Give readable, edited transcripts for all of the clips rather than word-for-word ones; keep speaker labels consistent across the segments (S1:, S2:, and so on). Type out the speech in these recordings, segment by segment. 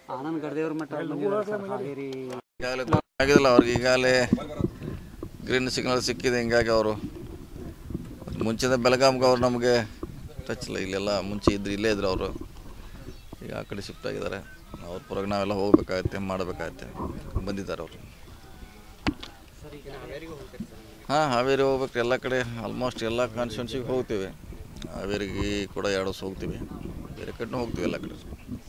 S1: ಆನಂದ್ ಗಡ್ದೇವ್ರ ಮಟ್ಟ ಹಾವೇರಿ
S2: ಆಗಿದಿಲ್ಲ ಅವ್ರಿಗೆ ಈಗಾಗಲೇ ಗ್ರೀನ್ ಸಿಗ್ನಲ್ ಸಿಕ್ಕಿದೆ. ಹಿಂಗಾಗಿ ಅವರು ಮುಂಚೆನೇ ಬೆಳಗಾಂಗೆ ಅವ್ರು ನಮಗೆ ಟಚ್ ಇಲ್ಲ, ಇಲ್ಲೆಲ್ಲ ಮುಂಚೆ ಇಲ್ಲೇ ಇದ್ರು ಅವರು. ಈಗ ಆ ಕಡೆ ಶಿಫ್ಟ್ ಆಗಿದ್ದಾರೆ. ಅವ್ರ ಪರವಾಗಿ ನಾವೆಲ್ಲ ಹೋಗ್ಬೇಕಾಗತ್ತೆ, ಮಾಡಬೇಕಾಗತ್ತೆ. ಬಂದಿದ್ದಾರೆ ಅವರು. ಹಾಂ, ಹಾವೇರಿ ಹೋಗ್ಬೇಕು. ಎಲ್ಲ ಕಡೆ ಆಲ್ಮೋಸ್ಟ್ ಎಲ್ಲ ಕಾನ್ಸ್ಟಿಟ್ಯೂನ್ಸಿಗೆ ಹೋಗ್ತೀವಿ. ಹಾವೇರಿಗೆ ಕೂಡ 2 ವರ್ಷ ಹೋಗ್ತೀವಿ, ಬೇರೆ ಕಡೆನೂ ಹೋಗ್ತೀವಿ ಎಲ್ಲ ಕಡೆ.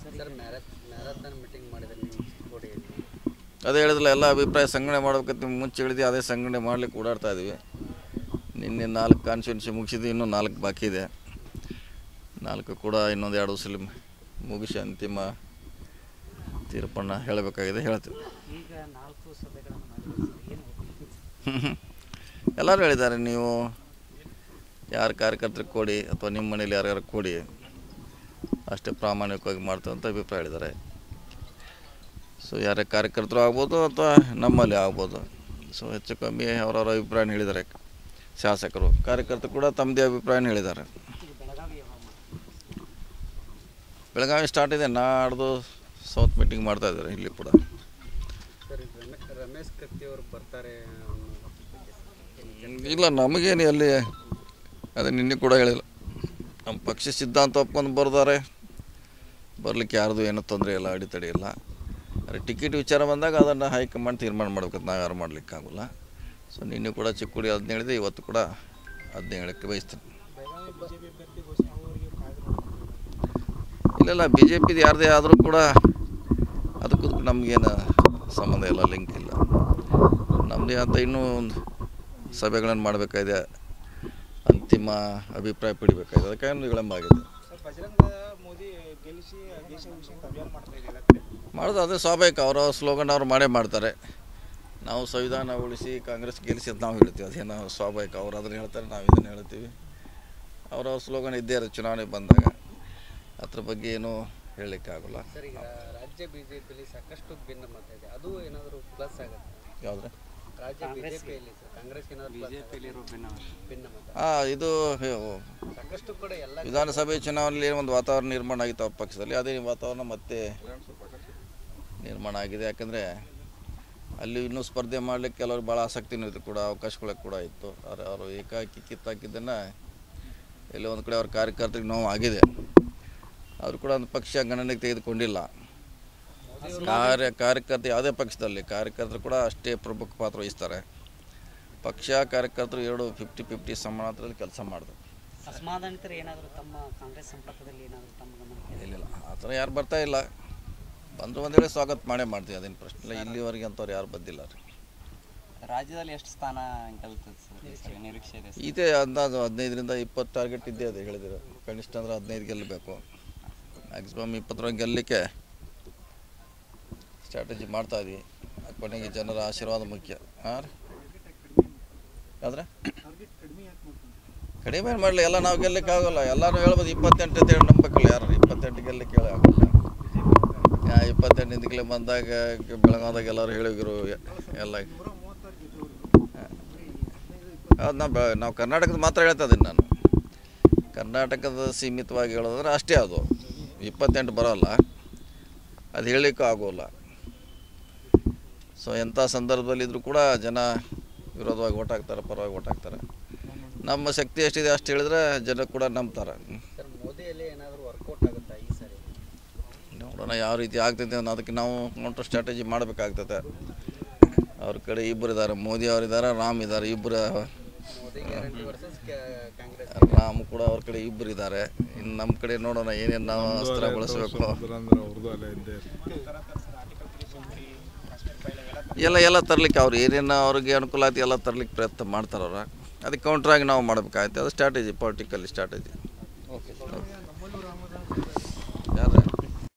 S2: ಅದೇ ಹೇಳಿದ್ರಲ್ಲ, ಎಲ್ಲ ಅಭಿಪ್ರಾಯ ಸಂಗ್ರಹಣೆ ಮಾಡ್ಬೇಕಂತ ಮುಂಚೆ ಹೇಳಿದ್ವಿ. ಅದೇ ಸಂಗ್ರಹಣೆ ಮಾಡ್ಲಿಕ್ಕೆ ಓಡಾಡ್ತಾ ಇದ್ವಿ. ನಿನ್ನೆ 4 ಕಾನ್ಸ್ಟಿಟ್ಯೂನ್ಸಿ ಮುಗಿಸಿದ್ವಿ, ಇನ್ನೂ 4 ಬಾಕಿ ಇದೆ. 4 ಕೂಡ ಇನ್ನೊಂದು 2 ವರ್ಷದಲ್ಲಿ ಮುಗಿಸಿ ಅಂತಿಮ ತೀರ್ಪನ್ನು ಹೇಳಬೇಕಾಗಿದೆ, ಹೇಳ್ತೀವಿ. ಎಲ್ಲರೂ ಹೇಳಿದ್ದಾರೆ, ನೀವು ಯಾರು ಕಾರ್ಯಕರ್ತರಿಗೆ ಕೊಡಿ ಅಥವಾ ನಿಮ್ಮ ಮನೇಲಿ ಯಾರ್ಯಾರು ಕೊಡಿ, ಅಷ್ಟೇ ಪ್ರಾಮಾಣಿಕವಾಗಿ ಮಾಡ್ತೇವೆ ಅಂತ ಅಭಿಪ್ರಾಯ ಹೇಳಿದ್ದಾರೆ. ಸೊ ಯಾರೇ ಕಾರ್ಯಕರ್ತರು ಆಗ್ಬೋದು ಅಥವಾ ನಮ್ಮಲ್ಲಿ ಆಗ್ಬೋದು. ಸೊ ಹೆಚ್ಚು ಕಮ್ಮಿ ಅವರವರ ಅಭಿಪ್ರಾಯನ ಹೇಳಿದ್ದಾರೆ ಶಾಸಕರು. ಕಾರ್ಯಕರ್ತರು ಕೂಡ ತಮ್ಮದೇ ಅಭಿಪ್ರಾಯನ ಹೇಳಿದ್ದಾರೆ. ಬೆಳಗಾವಿ ಸ್ಟಾರ್ಟ್ ಇದೆ, ನಾಡ್ದು ಸೌತ್ ಮೀಟಿಂಗ್ ಮಾಡ್ತಾ ಇದ್ದಾರೆ ಇಲ್ಲಿ ಕೂಡ.
S1: ರಮೇಶ್ ಕತ್ತಿ ಅವರು ಬರ್ತಾರೆ
S2: ಇಲ್ಲ, ನಮಗೇನು ಅಲ್ಲಿ ಅದೇ ನಿನ್ನೆ ಕೂಡ ಹೇಳಿಲ್ಲ. ನಮ್ಮ ಪಕ್ಷ ಸಿದ್ಧಾಂತ ಒಪ್ಕೊಂಡು ಬರ್ತಾರೆ, ಬರಲಿಕ್ಕೆ ಯಾರ್ದು ಏನೂ ತೊಂದರೆ ಇಲ್ಲ, ಅಡೆತಡೆ ಇಲ್ಲ. ಅದೇ ಟಿಕೆಟ್ ವಿಚಾರ ಬಂದಾಗ ಅದನ್ನು ಹೈಕಮಾಂಡ್ ತೀರ್ಮಾನ ಮಾಡ್ಬೇಕಂತ ನಾವು ಯಾರು ಮಾಡಲಿಕ್ಕಾಗಲ್ಲ. ಸೊ ನಿನ್ನೆ ಕೂಡ ಚಿಕ್ಕೋಡಿ 15 ಹೇಳಿದೆ, ಇವತ್ತು ಕೂಡ 15 ಹೇಳಕ್ಕೆ ಬಯಸ್ತೀನಿ. ಇಲ್ಲ, BJPದು ಯಾರದೇ ಆದರೂ ಕೂಡ ಅದಕ್ಕೂ ನಮಗೇನು ಸಂಬಂಧ ಇಲ್ಲ, ಲಿಂಕ್ ಇಲ್ಲ. ನಮ್ಮದೇ ಅಂತ ಇನ್ನೂ ಒಂದು ಸಭೆಗಳನ್ನು ಮಾಡಬೇಕಾಗಿದೆ, ಅಂತಿಮ ಅಭಿಪ್ರಾಯ ಪಡಿಬೇಕಾಗಿದೆ. ಅದಕ್ಕೆ ವಿಳಂಬ ಆಗಿದೆ. ಮಾಡೋದು ಅದೇ ಸ್ವಾಭಾವಿಕ. ಅವರ ಸ್ಲೋಗನ್ ಅವ್ರು ಮಾಡೇ ಮಾಡ್ತಾರೆ. ನಾವು ಸಂವಿಧಾನ ಉಳಿಸಿ ಕಾಂಗ್ರೆಸ್ ಗೆಲ್ಲಿಸಿ ಅಂತ ನಾವು ಹೇಳ್ತೀವಿ, ಅದೇನು ಸ್ವಾಭಾವಿಕ. ಅವ್ರು ಅದನ್ನು ಹೇಳ್ತಾರೆ, ನಾವು ಇದನ್ನು ಹೇಳ್ತೀವಿ. ಅವ್ರ ಸ್ಲೋಗನ್ ಇದ್ದೇ ಇರೋದು ಚುನಾವಣೆ ಬಂದಾಗ. ಅದ್ರ ಬಗ್ಗೆ ಏನು ಹೇಳಲಿಕ್ಕಾಗಲ್ಲ.
S1: ರಾಜ್ಯ ಬಿಜೆಪಿಯಲ್ಲಿ ಸಾಕಷ್ಟು ಭಿನ್ನಮತ ಇದೆ, ಅದು ಏನಾದರೂ ಪ್ಲಸ್ ಆಗುತ್ತೆ?
S2: ಯಾವುದ್ರೆ ಇದು
S1: ಸಾಕಷ್ಟು ಕೂಡ ಎಲ್ಲ
S2: ವಿಧಾನಸಭೆ ಚುನಾವಣೆಯಲ್ಲಿ ಒಂದು ವಾತಾವರಣ ನಿರ್ಮಾಣ ಆಗಿತ್ತು ಅವ್ರ ಪಕ್ಷದಲ್ಲಿ. ಅದೇ ವಾತಾವರಣ ಮತ್ತೆ ನಿರ್ಮಾಣ ಆಗಿದೆ. ಯಾಕಂದರೆ ಅಲ್ಲಿ ಇನ್ನೂ ಸ್ಪರ್ಧೆ ಮಾಡಲಿಕ್ಕೆ ಕೆಲವರು ಭಾಳ ಆಸಕ್ತಿನೂ ಇತ್ತು, ಕೂಡ ಅವಕಾಶಗಳು ಕೂಡ ಇತ್ತು. ಆದರೆ ಅವರು ಏಕಾಕಿ ಕಿತ್ತಾಕಿದ್ದನ್ನು ಎಲ್ಲೋ ಒಂದು ಕಡೆ ಅವ್ರ ಕಾರ್ಯಕರ್ತರಿಗೆ ನೋವು ಆಗಿದೆ. ಅವರು ಕೂಡ ಒಂದು ಪಕ್ಷ ಗಣನೆಗೆ ತೆಗೆದುಕೊಂಡಿಲ್ಲ. ಕಾರ್ಯಕರ್ತರು ಯಾವುದೇ ಪಕ್ಷದಲ್ಲಿ ಕಾರ್ಯಕರ್ತರು ಕೂಡ ಅಷ್ಟೇ ಪ್ರಮುಖ ಪಾತ್ರ ವಹಿಸ್ತಾರೆ. ಪಕ್ಷ ಕಾರ್ಯಕರ್ತರು 2 50-50 ಸಮಾನತೆಯಲ್ಲಿ ಕೆಲಸ ಮಾಡಿದ್ರು.
S1: ಅಸಮಾಧಾನಿತರು ಏನಾದರೂ ತಮ್ಮ ಕಾಂಗ್ರೆಸ್ ಸಂಪರ್ಕದಲ್ಲಿ ಏನಾದರೂ ತಮ್ಮ ಗಮನಕ್ಕೆ
S2: ಇಲ್ಲ, ಆ ಥರ ಯಾರು ಬರ್ತಾ ಇಲ್ಲ. ಬಂದರು ಒಂದೇಳಿ ಸ್ವಾಗತ ಮಾಡೇ ಮಾಡ್ತೀವಿ, ಅದೇನು ಪ್ರಶ್ನೆ ಇಲ್ಲ. ಇಲ್ಲಿವರೆಗೆ ಅಂಥವ್ರು ಯಾರು ಬಂದಿಲ್ಲ ರೀ.
S1: ರಾಜ್ಯದಲ್ಲಿ ಎಷ್ಟು ಸ್ಥಾನ ನಿರೀಕ್ಷೆ ಇದೆ?
S2: ಇದೆ ಅಂದಾಜು 15ರಿಂದ 20 ಟಾರ್ಗೆಟ್ ಇದ್ದೇ ಇದೆ ಹೇಳಿದ್ರು. ಕನಿಷ್ಠ ಅಂದರೆ 15 ಗೆಲ್ಲಬೇಕು, ಮ್ಯಾಕ್ಸಿಮಮ್ 20 ಗೆಲ್ಲಲಿಕ್ಕೆ ಸ್ಟ್ರಾಟಜಿ ಮಾಡ್ತಾಯಿದ್ವಿ. ಕೊನೆಗೆ ಜನರ ಆಶೀರ್ವಾದ ಮುಖ್ಯ. ಹಾಂ ರೀ, ಯಾವ್ದ್ರೆ ಕಡಿಮೆ ಏನು ಮಾಡಲಿ, ಎಲ್ಲ ನಾವು ಗೆಲ್ಲಕ್ಕೆ ಆಗೋಲ್ಲ. ಎಲ್ಲರೂ ಹೇಳ್ಬೋದು 28 ಅಂತ ಹೇಳಿ ನಂಬಬೇಕಲ್ಲ. ಯಾರು 28 ಗೆಲ್ಲಕ್ಕೆ ಹೇಳಿ ಆಗೋಲ್ಲ. 28 ಹಿಂದಕ್ಕೆ ಬಂದಾಗ ಬೆಳಗಾವಿದಾಗ ಎಲ್ಲರೂ ಹೇಳಿದ್ರು ಎಲ್ಲ. ಅದು ನಾವು ಕರ್ನಾಟಕದ ಮಾತ್ರ ಹೇಳ್ತಾ ಇದ್ದೀನಿ ನಾನು. ಕರ್ನಾಟಕದ ಸೀಮಿತವಾಗಿ ಹೇಳೋದ್ರೆ ಅಷ್ಟೇ, ಅದು 28 ಬರೋಲ್ಲ, ಅದು ಹೇಳಲಿಕ್ಕೂ ಆಗೋಲ್ಲ. ಸೊ ಎಂಥ ಸಂದರ್ಭದಲ್ಲಿದ್ದರೂ ಕೂಡ ಜನ ವಿರೋಧವಾಗಿ ಓಟ್ ಹಾಕ್ತಾರೆ, ಪರವಾಗಿ ಓಟ್ ಹಾಕ್ತಾರೆ. ನಮ್ಮ ಶಕ್ತಿ ಎಷ್ಟಿದೆ ಅಷ್ಟು ಹೇಳಿದ್ರೆ ಜನ ಕೂಡ ನಂಬ್ತಾರೆ.
S1: ಮೋದಿಯಲ್ಲಿ ಏನಾದರೂ ವರ್ಕೌಟ್ ಆಗುತ್ತಾ ಈ ಸರಿ?
S2: ನೋಡೋಣ ಯಾವ ರೀತಿ ಆಗ್ತೈತೆ ಅನ್ನೋ. ಅದಕ್ಕೆ ನಾವು ಕೌಂಟರ್ ಸ್ಟ್ರಾಟಜಿ ಮಾಡಬೇಕಾಗ್ತದೆ. ಅವ್ರ ಕಡೆ 2 ಇದ್ದಾರೆ, ಮೋದಿ ಅವರಿದ್ದಾರೆ, ರಾಮ್ ಇದ್ದಾರೆ. 2 ರಾಮ್ ಕೂಡ ಅವ್ರ ಕಡೆ 2 ಇದ್ದಾರೆ. ಇನ್ನು ನಮ್ಮ ಕಡೆ ನೋಡೋಣ ಏನೇನು ನಾವು ಅಸ್ತ್ರ ಬಳಸಬೇಕು. ಎಲ್ಲ ತರಲಿಕ್ಕೆ ಅವ್ರು ಏನೇನು ಅವ್ರಿಗೆ ಅನುಕೂಲ ಆಯ್ತು ಎಲ್ಲ ತರಲಿಕ್ಕೆ ಪ್ರಯತ್ನ ಮಾಡ್ತಾರವ್ರ. ಅದಕ್ಕೆ ಕೌಂಟ್ರಾಗಿ ನಾವು ಮಾಡಬೇಕಾಯ್ತು. ಅದು ಸ್ಟ್ರಾಟಜಿ, ಪೊಲಿಟಿಕಲ್ ಸ್ಟ್ರಾಟಜಿ.